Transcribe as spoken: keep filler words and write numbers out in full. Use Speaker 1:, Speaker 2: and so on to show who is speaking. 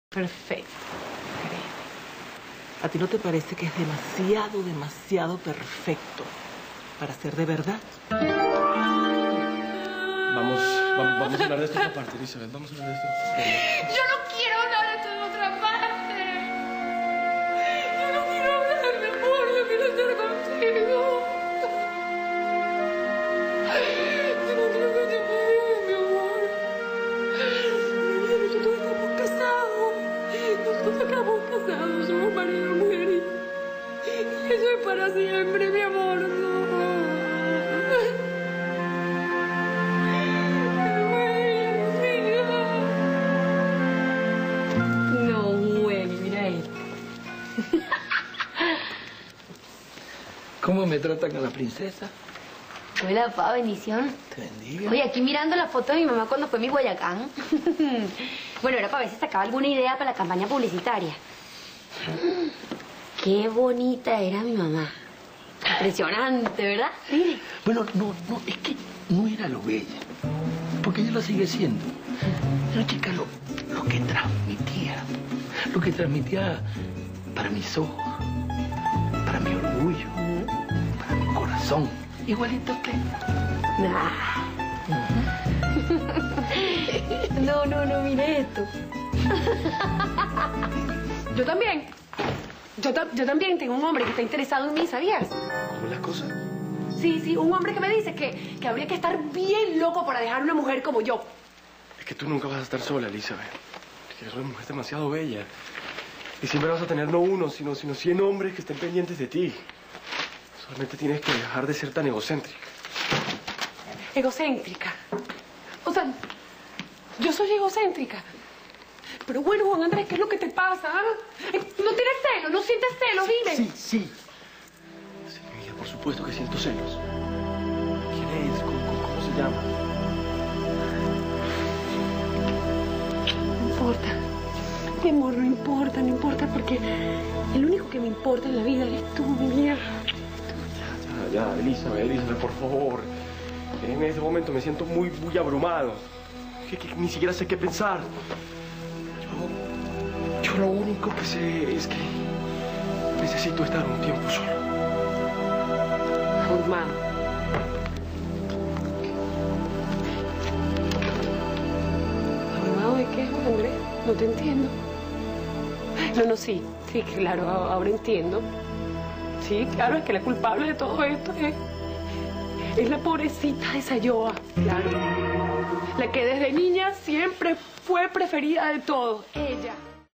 Speaker 1: Perfecto. ¿A ti no te parece que es demasiado, demasiado perfecto para ser de verdad?
Speaker 2: Vamos, vamos, vamos a hablar de esto otra parte, Elizabeth. Vamos a hablar de esto.
Speaker 3: Yo no quiero hablar de esto en otra parte. Yo no quiero hablar, mi amor. Yo quiero estar contigo. Yo no quiero que te vayas, mi amor. Nosotros estamos casados. Nosotros estamos casados. Somos marido y mujer. Y eso es para siempre, mi amor. No.
Speaker 4: ¿Cómo me tratan a la princesa?
Speaker 5: Hola, papá, bendición.
Speaker 4: Te bendiga.
Speaker 5: Oye, aquí mirando la foto de mi mamá cuando fue mi Guayacán. Bueno, era para ver si sacaba alguna idea para la campaña publicitaria. Qué bonita era mi mamá. Impresionante, ¿verdad? Mire.
Speaker 4: Bueno, no, no, es que no era lo bella. Porque ella lo sigue siendo. Pero, chica, lo, lo que transmitía. Lo que transmitía para mis ojos. Para mi orgullo. Para mi corazón. Igualito que...
Speaker 5: Nah. No, no, no, mire esto.
Speaker 3: Yo también. Yo, ta yo también tengo un hombre que está interesado en mí, ¿sabías?
Speaker 2: ¿Cómo es la cosa?
Speaker 3: Sí, sí, un hombre que me dice que, que habría que estar bien loco para dejar una mujer como yo.
Speaker 2: Es que tú nunca vas a estar sola, Elizabeth. Que eres una mujer demasiado bella. Y siempre vas a tener no uno, sino, sino cien hombres que estén pendientes de ti. Solamente tienes que dejar de ser tan egocéntrica.
Speaker 3: Egocéntrica. O sea, yo soy egocéntrica. Pero bueno, Juan Andrés, ¿qué es lo que te pasa? ¿Ah? ¿No tienes celos? ¿No sientes celos? Dime.
Speaker 2: Sí, sí. Sí, mi vida, por supuesto que siento celos. ¿Quién es? ¿Cómo, cómo, cómo se llama?
Speaker 3: No importa. Mi amor, no importa, no importa, porque el único que me importa en la vida eres tú, mi vida.
Speaker 2: Ya, ya, Elizabeth, Elizabeth, por favor. En este momento me siento muy, muy abrumado. Que, que ni siquiera sé qué pensar. Yo, yo lo único que sé es que necesito estar un tiempo solo.
Speaker 3: Abrumado. ¿Abrumado de qué, Juan Andrés? No te entiendo. No, no, sí, sí, claro, ahora entiendo. Sí, claro, es que la culpable de todo esto es, es la pobrecita de Sayoa, claro. La que desde niña siempre fue preferida de todos, ella.